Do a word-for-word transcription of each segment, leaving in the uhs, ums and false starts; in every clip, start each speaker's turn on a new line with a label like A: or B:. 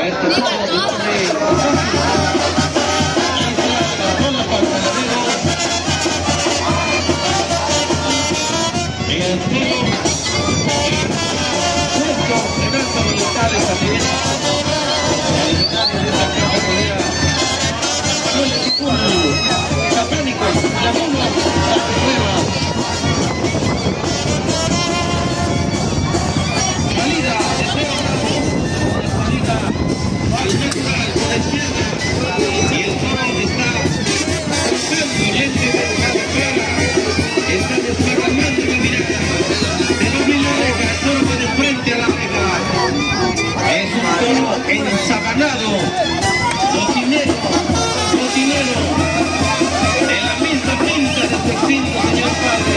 A: a esta persona que con la palma de la dedo. El tiro, justo en alta velocidades también. La dignitaria de esta categoría. Manuel Ticul, Capánico, la uno, la prueba. Salida de Seba, salida al central con la izquierda. Y el toro está buscando lente de cada cara. Está desparramando la mirada. De doble la oreja, el toro de frente a la oreja. Es un toro ensabanado, botinero, botinero, de la misma pinta de su extinto señor padre,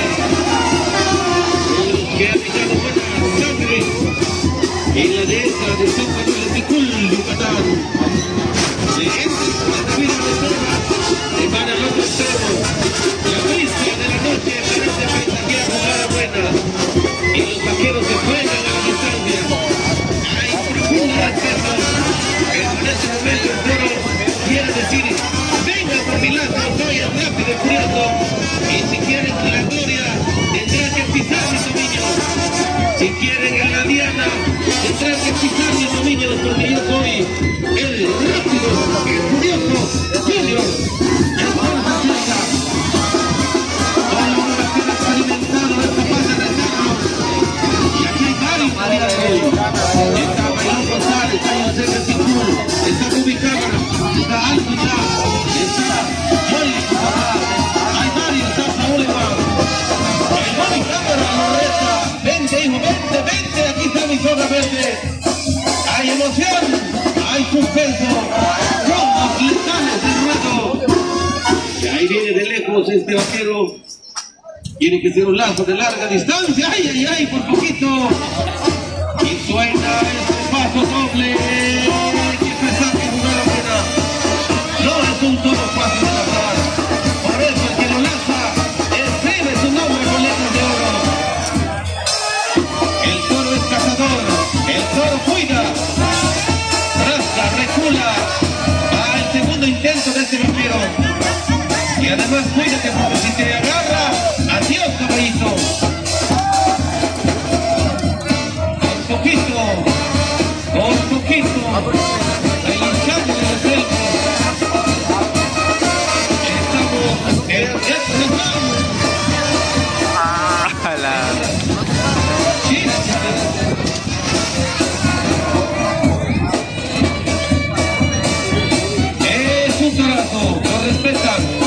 A: el que ha picado buena sangre en la dehesa de San Manuel de Ticul, Yucatán. De esta vida de toro, se van al otro extremo. La brisa de la noche parece paisajear jugada buena y los vaqueros se juegan a la distancia. Hay profunda respeto, pero en ese momento el toro quiere decir: venga por mi lado, soy el rápido y furioso, y si quieren la gloria tendrán que pisar mis dominios. Si quieren en la diana tendrán que pisar mis dominios, porque yo soy el rápido y furioso Junior. Está Bailón González, está José de Ticul, está Rubicana, está Alto ya, está Joy, hay varios, está Saúl Iván. El Bobby Cámara lo resta. Vente, hijo, vente, vente, aquí está mi zorra verde. Hay emoción, hay suspenso, somos letales del ruedo. Y ahí viene de lejos este vaquero. Tiene que ser un lazo de larga distancia. Ay, ay, ay, por poquito. Y suena este paso doble. Que pesar que jugada buena. No es un toro fácil de lanzar. Por eso el que lo lanza escribe su nombre con letras de oro. El toro es cazador. El toro cuida. Rasca, recula. Va el segundo intento de este vaquero. Y además cuídate porque si te agarra, adiós caballito. Con poquito, con poquito, relinchando en el centro. Estamos en el centro.
B: Ah, la...
A: Es un torazo, lo respetan.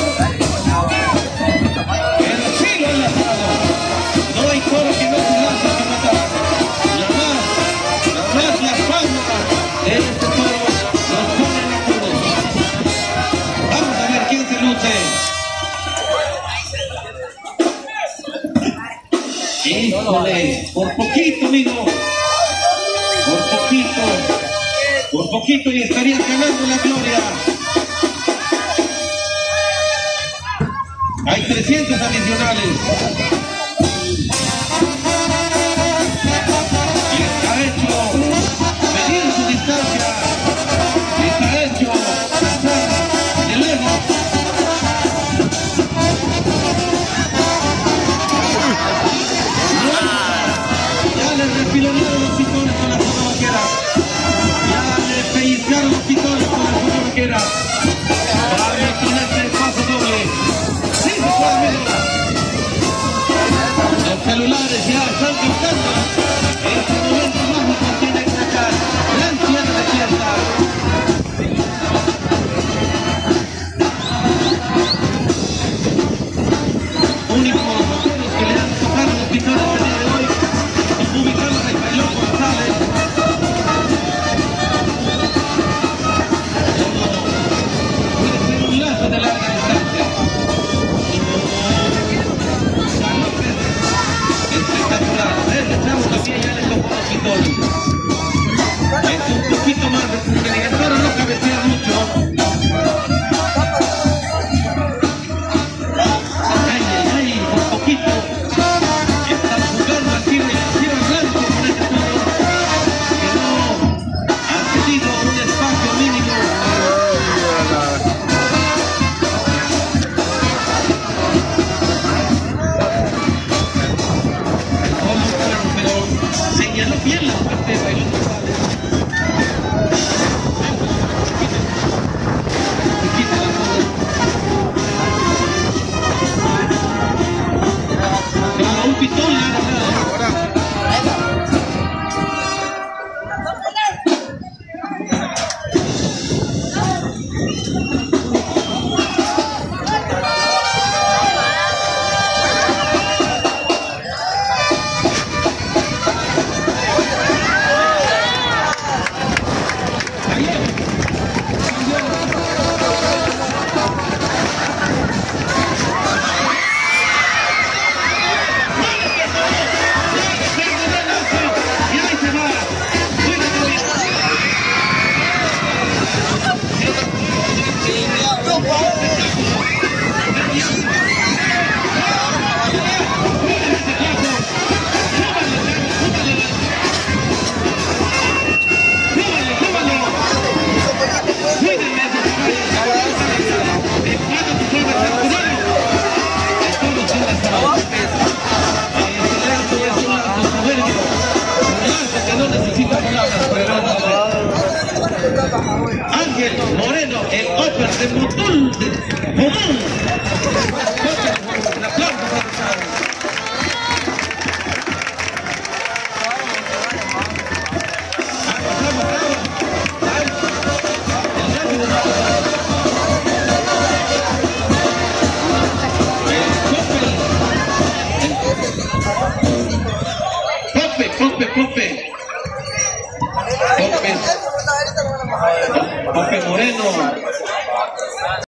A: No hay toro que no se lanza a matar. La más, la más las palmas de este toro los ponen a todos. Vamos a ver quién se luce. Híjole, por poquito, amigo. Por poquito. Por poquito y estarías ganando la gloria. Hay trescientos adicionales. Y está hecho medir su distancia. Y está hecho lanzar de lejos. Ya le refilonearon los pitones con la zona vaquera. Ya le pellizcaron los pitones con la zona vaquera. Vamos con este paso doble. Los celulares ya están captando. Este momento mágico tiene que sacar. Gran cierre de fiesta. Únicos vaqueros que le han tocado los pitones el día de hoy son ubicados en Bailón González. Puede ser un lazo de larga distancia. Espectacular, el chavo también ya le tocó los pitones. Es un poquito más, porque el toro no cabecea mucho. Ay, ay, ay, un poquito. Están jugando al tiro y al tiro blanco con este toro que no ha tenido un Ángel Moreno, el ópera de Motul, de Motul. Un aplauso para ustedes. Pope, Pope, Pope. Pope Moreno.